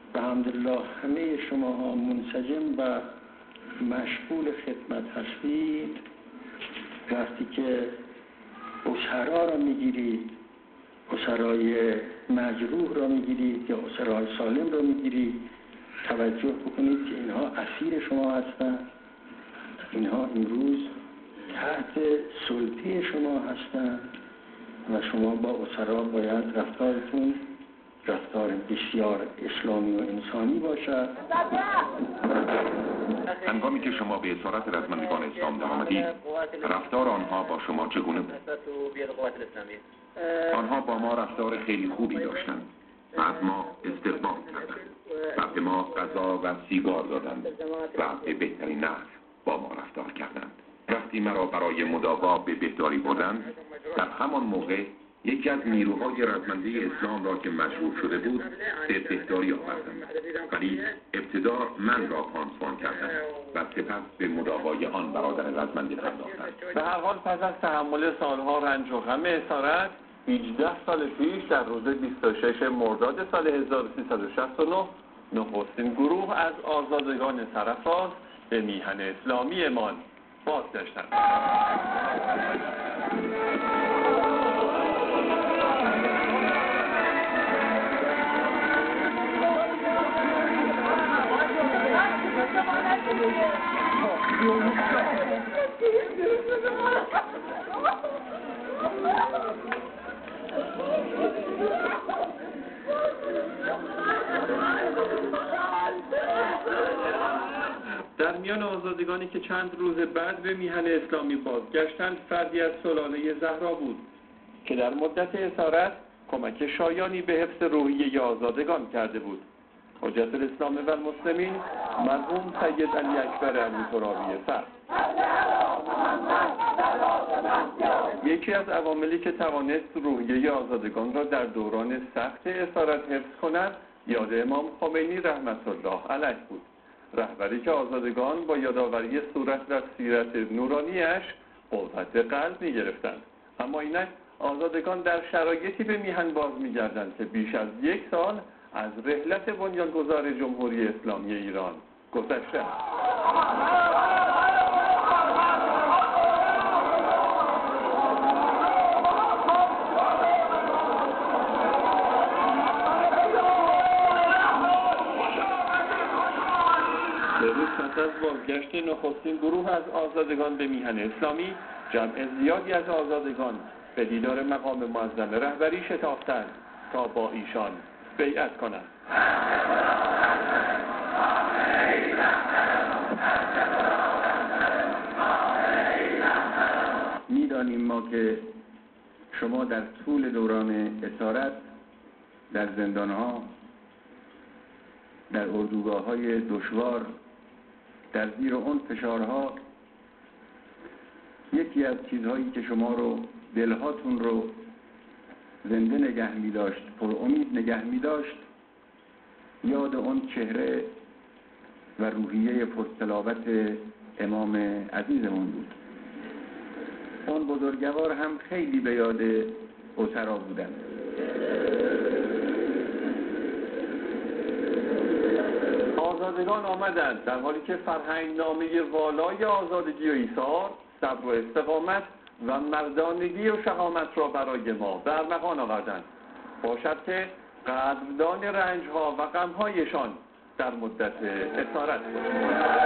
الحمدلله همه شما ها منسجم و مشغول خدمت هستید. وقتی که اسرا را میگیرید، اسرای مجروح را میگیرید یا اسرای سالم را میگیرید، توجه بکنید که اینها اسیر شما هستند. اینها امروز تحت سلطه شما هستند و شما با اسرا باید رفتارتون رفتار بسیار اسلامی و انسانی باشد. هنگامی که شما به اسارت رزمندگان اسلام در آمدید، رفتار آنها با شما چگونه بود؟ آنها با ما رفتار خیلی خوبی داشتند و از ما استقبال کردند و به ما غذا و سیگار دادند و به بهترین نحو با ما رفتار کردند. وقتی مرا برای مداوا به بهداری بردند، در همان موقع یکی از نیروهای رزمنده اسلام را که مشروع شده بود به بهداری آوردند، ولی ابتدا من را پانسمان کردند و سپس به مداوای آن برادر رزمنده پرداختند. به هر حال پس از تحمل سالها رنج و غم اسارت، 18 سال پیش در روز 26 مرداد سال 1369 نخستین گروه از آزادگان سرافراز به میهن اسلامیمان بازگشتند. در میان آزادگانی که چند روز بعد به میهن اسلامی بازگشتند، فردی از سلاله زهرا بود که در مدت اسارت کمک شایانی به حفظ روحیه آزادگان کرده بود. حجت الاسلام و المسلمین مرحوم سید علی اکبر ابوترابی صدر. یکی از عواملی که توانست روحیه آزادگان را در دوران سخت اسارت حفظ کند، یاد امام خمینی رحمت الله علیه بود. رهبری که آزادگان با یادآوری صورت و سیرت نورانیش قوت قلب می گرفتند. اما اینک آزادگان در شرایطی به میهن باز می گردند که بیش از 1 سال از رحلت بنیانگذار جمهوری اسلامی ایران گذشته. به روز پس از بازگشت نخستین گروه از آزادگان به میهن اسلامی، جمع زیادی از آزادگان به دیدار مقام معظم رهبری شتافتند تا با ایشان بیعت کنند. می‌دانیم ما که شما در طول دوران اسارت در زندان‌ها، در اردوگاه‌های دشوار، در زیر اون فشارها، یکی از چیزهایی که شما رو، دلهاتون رو زنده نگه می داشت، پر امید نگه می داشت، یاد اون چهره و روحیه پرتلاوت امام عزیزمون بود. اون بزرگوار هم خیلی به یاد اسرا بودن. آزادگان آمدند در حالی که فرهنگ نامه والای آزادگی و ایثار، صبر و استقامت و مردانگی و شهامت را برای ما به ارمغان آوردند. باشد که قدردان رنجها و غمهایشان در مدت اسارت بود.